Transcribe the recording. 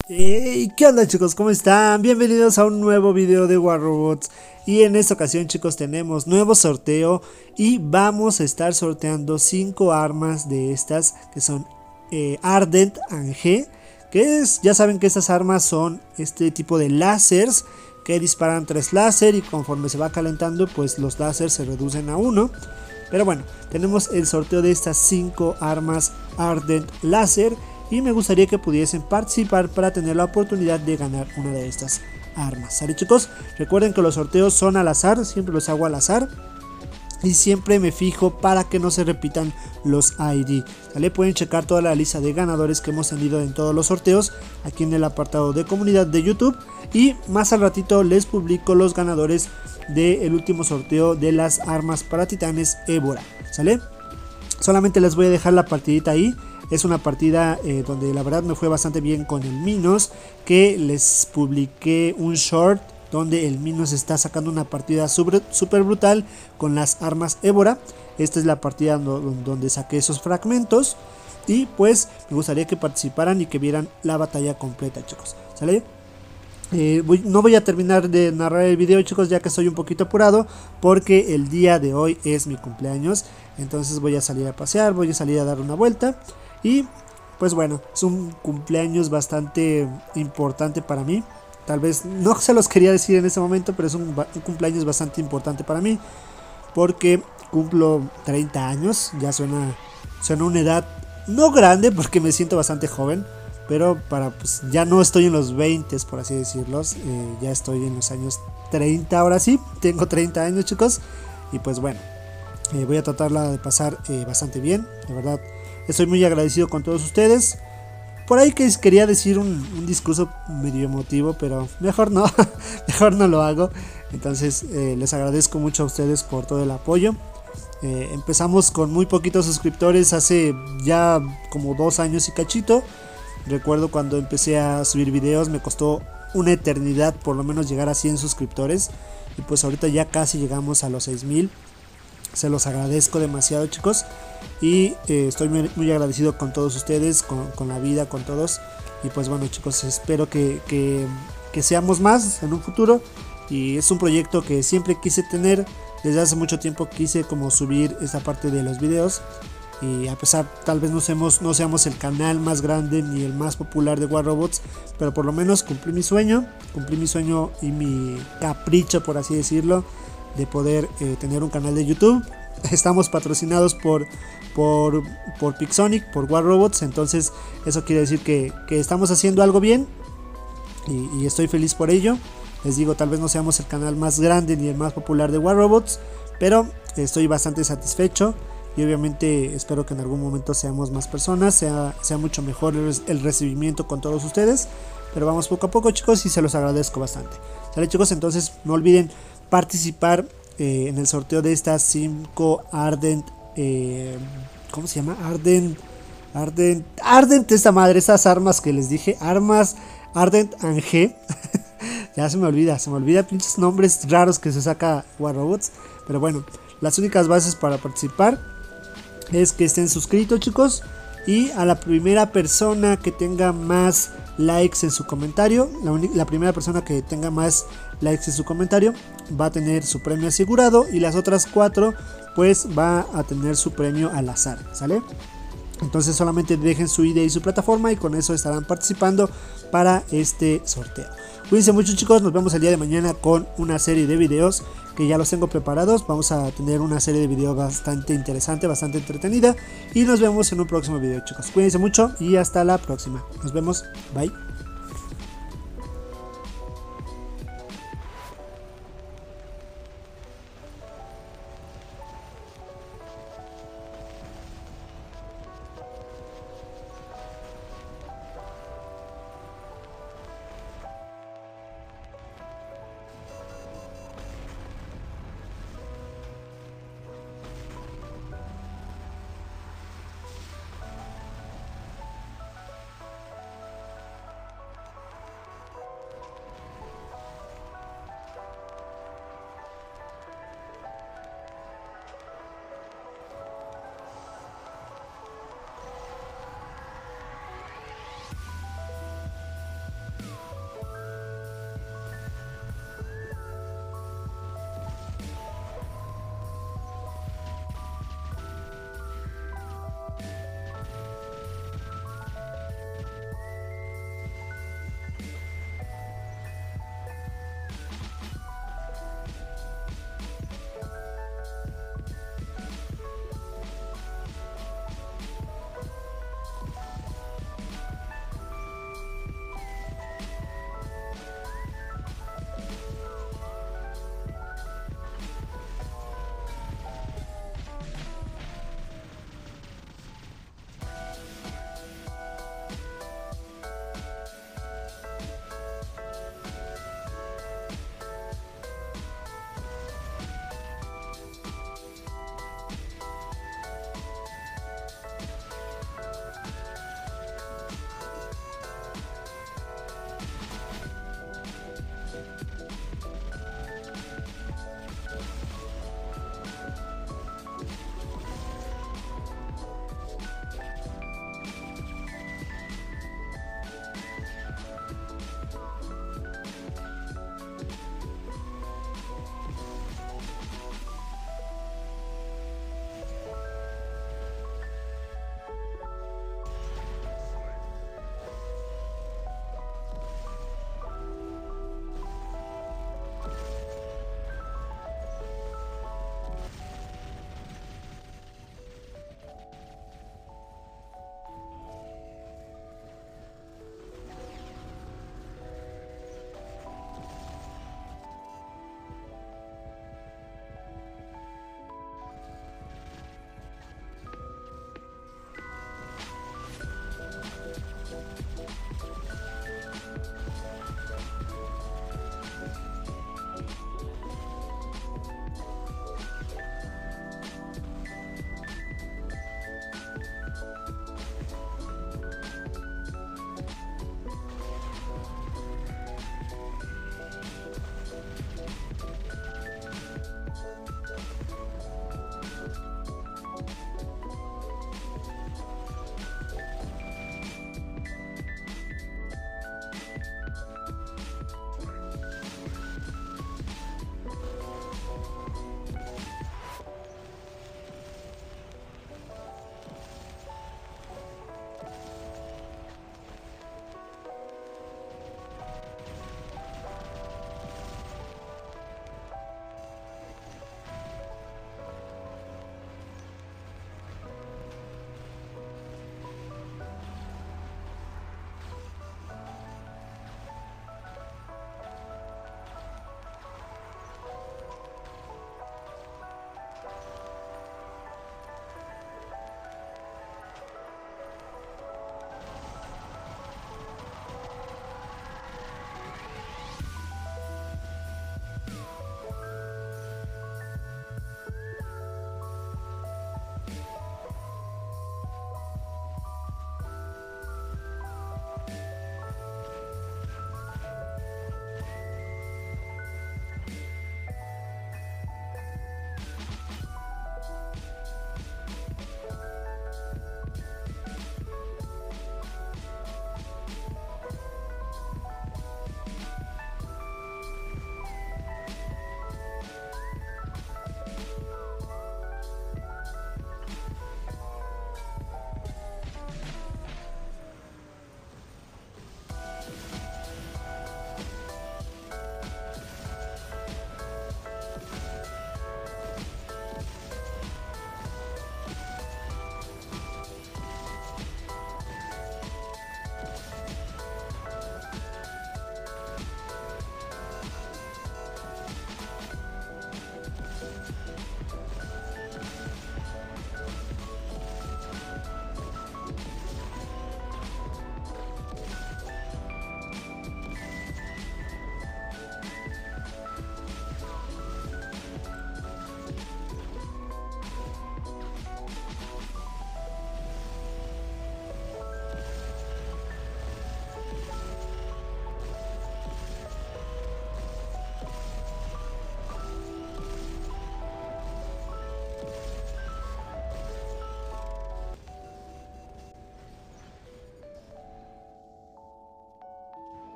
Hey, ¿qué onda chicos? ¿Cómo están? Bienvenidos a un nuevo video de War Robots. Y en esta ocasión chicos tenemos nuevo sorteo y vamos a estar sorteando 5 armas de estas que son Ardent Ange, ya saben que estas armas son este tipo de láseres que disparan 3 láser y conforme se va calentando pues los láseres se reducen a 1. Pero bueno, tenemos el sorteo de estas 5 armas Ardent Láser y me gustaría que pudiesen participar para tener la oportunidad de ganar una de estas armas. ¿Sale chicos? Recuerden que los sorteos son al azar, siempre los hago al azar. Y siempre me fijo para que no se repitan los ID. ¿Vale? Pueden checar toda la lista de ganadores que hemos tenido en todos los sorteos aquí en el apartado de comunidad de YouTube. Y más al ratito les publico los ganadores del último sorteo de las armas para titanes Évora. ¿Sale? Solamente les voy a dejar la partidita ahí. Es una partida donde la verdad me fue bastante bien con el Minos, que les publiqué un short donde el Minos está sacando una partida super brutal con las armas Évora. Esta es la partida donde saqué esos fragmentos y pues me gustaría que participaran y que vieran la batalla completa, chicos. ¿Sale? No voy a terminar de narrar el video, chicos, ya que estoy un poquito apurado porque el día de hoy es mi cumpleaños. Entonces voy a salir a pasear, voy a salir a dar una vuelta. Y pues bueno, es un cumpleaños bastante importante para mí. Tal vez no se los quería decir en este momento, pero es un cumpleaños bastante importante para mí. Porque cumplo 30 años, ya suena una edad no grande porque me siento bastante joven. Pero pues ya no estoy en los 20, por así decirlo. Ya estoy en los años 30, ahora sí, tengo 30 años chicos. Y pues bueno, voy a tratarla de pasar bastante bien, de verdad. Estoy muy agradecido con todos ustedes. Por ahí que quería decir un discurso medio emotivo, pero mejor no, mejor no lo hago. Entonces les agradezco mucho a ustedes por todo el apoyo. Empezamos con muy poquitos suscriptores hace ya como 2 años y cachito. Recuerdo cuando empecé a subir videos me costó una eternidad por lo menos llegar a 100 suscriptores. Y pues ahorita ya casi llegamos a los 6000. Se los agradezco demasiado chicos. Y estoy muy agradecido con todos ustedes, con la vida, con todos. Y pues bueno chicos, espero que seamos más en un futuro. Y es un proyecto que siempre quise tener. Desde hace mucho tiempo quise como subir esta parte de los videos. Y a pesar, tal vez no seamos el canal más grande ni el más popular de War Robots, pero por lo menos cumplí mi sueño y mi capricho, por así decirlo, de poder tener un canal de YouTube. Estamos patrocinados por Pixonic, por War Robots, entonces eso quiere decir que estamos haciendo algo bien y estoy feliz por ello. Les digo, tal vez no seamos el canal más grande ni el más popular de War Robots, pero estoy bastante satisfecho. Y obviamente espero que en algún momento seamos más personas, sea mucho mejor el recibimiento con todos ustedes. Pero vamos poco a poco chicos y se los agradezco bastante. ¿Sale chicos? Entonces no olviden participar en el sorteo de estas 5 Ardent... ¿cómo se llama? Ardent esta madre, estas armas que les dije. Armas Ardent Ange. Ya se me olvida pinches nombres raros que se saca War Robots. Pero bueno, las únicas bases para participar es que estén suscritos chicos, y a la primera persona que tenga más likes en su comentario, la primera persona que tenga más likes en su comentario va a tener su premio asegurado, y las otras 4 pues va a tener su premio al azar, ¿sale? Entonces solamente dejen su ID y su plataforma y con eso estarán participando para este sorteo. Cuídense mucho chicos, nos vemos el día de mañana con una serie de videos que ya los tengo preparados. Vamos a tener una serie de videos bastante interesante, bastante entretenida. Y nos vemos en un próximo video chicos. Cuídense mucho y hasta la próxima. Nos vemos, bye.